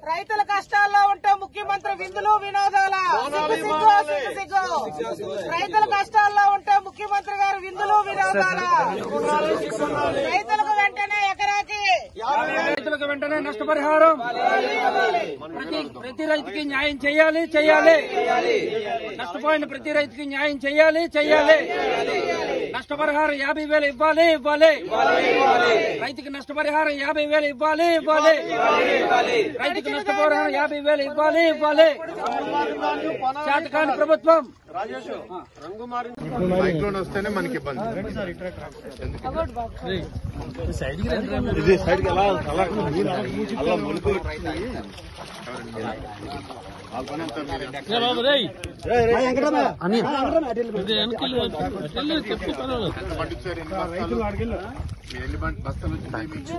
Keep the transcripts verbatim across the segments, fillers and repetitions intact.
రైతుల కష్టాల్లో ఉంటే ముఖ్యమంత్రి విందులు వినోదాల సిగ్గు సిగ్గు రైతుల కష్టాల్లో ఉంటే ముఖ్యమంత్రి గారు విందులు వినోదాల రైతులకు వెంటనే ఎకరాకి రైతులకు వెంటనే నష్టపరిహారం ప్రతి ప్రతి రైతుకి న్యాయం చేయాలి చేయాలి నష్టపోయిన ప్రతి రైతుకి న్యాయం చేయాలి చేయాలి నష్టపరిహారం యాభై వేలు ఇవ్వాలి ఇవ్వాలి రైతుకి నష్టపరిహారం యాభై వేలు ఇవ్వాలి ఇవ్వాలి రైతుకి నష్టపరిహారం యాభై వేలు ఇవ్వాలి ఇవ్వాలి చేతకాని ప్రభుత్వం సైక్లోన్ వస్తేనే మనకి ఇబ్బంది. ఇది సైడ్కి ఎలా అలా అలా ములుపు ఎన్ని బస్తాలు వచ్చినాయి మీకు?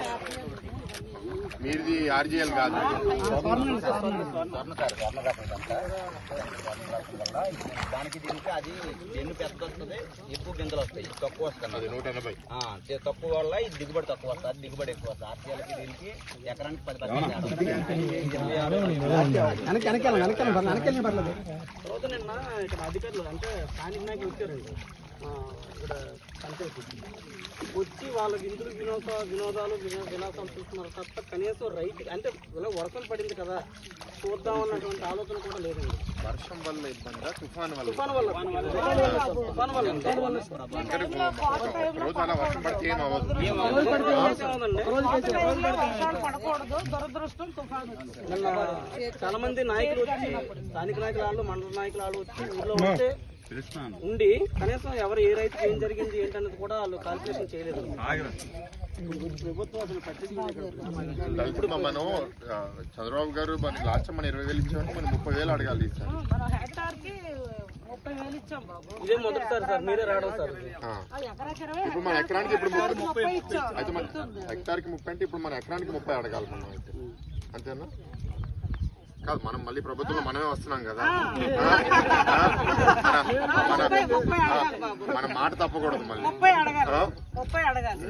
మీది ఆర్జీఎల్ కాదు. దానికి దీనికి అది ఎన్ని పెద్ద వస్తుంది, ఎక్కువ గింజలు వస్తాయి, తక్కువ వస్తుంది. అది నూట ఎనభై తక్కువ వల్ల ఇది దిగుబడి తక్కువ వస్తుంది, దిగుబడి ఎక్కువ వస్తుంది. ఆర్జీఎల్కి దీనికి ఎకరానికి పది పర్సెంట్ తర్వాత నిన్న ఇక్కడ అధికారులు అంటే స్థానిక నాయకులు వచ్చారండి ఇక్కడ పంచాయతీ వచ్చి వాళ్ళ విందులు వినోద వినోదాలు విలాసాలు చూస్తున్నారు తప్ప కనీసం రైతు అంటే ఇలా వర్షం పడింది కదా చూద్దాం అన్నటువంటి ఆలోచన కూడా లేదండి. వర్షం వల్ల ఇబ్బందా తుఫాన్ వల్ల? తుఫాన్ వల్ల తుఫాన్ వల్ల రోజు అలా వర్షం పడితే ఏం అవ్వదు. దురదృష్టం తుఫాను. చాలా మంది నాయకులు వచ్చి స్థానిక నాయకుల వాళ్ళు మండల నాయకుల వాళ్ళు వచ్చి ఊళ్ళో ఉంటే ఉండి కనీసం ఎవరు ఏ రైతుకి ఏం జరిగింది ఏంటన్నది కూడా వాళ్ళు కాల్కులేషన్ చేయలేదు. ప్రభుత్వం అసలు పట్టించుకోలేదు. ఇప్పుడు మనం చంద్రబాబు గారు మనకి లాస్ట్ మనం ఇరవై వేలు ఇచ్చామని మనం ముప్పై వేలు అడగాలి సార్. మనం హెక్టార్ కి ముప్పై వేలు ఇచ్చాం బాబు. ఇదే మొదటిసారి సార్ మీరే రావడం సార్. ఇప్పుడు మన ఎకరానికి ఇప్పుడు ముప్పై అయితే మన హెక్టార్ కి ముప్పై అంటే ఇప్పుడు మన ఎకరానికి ముప్పై అడగాలి మనం అయితే, అంతేనా? కాదు, మనం మళ్ళీ ప్రభుత్వంలో మనమే వస్తున్నాం కదా, మన మాట తప్పకూడదు. మళ్ళీ ముప్పై అడగాలి ముప్పై అడగాలి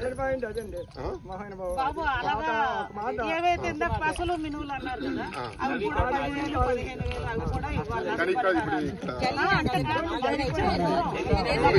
బాబు. అలాగా ఏవైతే ఇందాక పసలు మినువులు అన్నారు కదా అవి కూడా పదివేలు పదిహేను వేలు అవి కూడా ఇవ్వాలి. కానీ ఇప్పుడు